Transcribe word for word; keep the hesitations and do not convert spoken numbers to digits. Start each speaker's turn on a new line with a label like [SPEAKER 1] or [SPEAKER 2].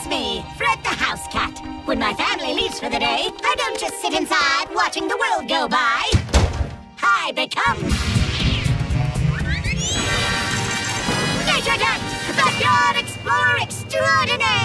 [SPEAKER 1] It's me, Fred the House Cat. When my family leaves for the day, I don't just sit inside watching the world go by. I become Nature Cat, backyard explorer extraordinaire.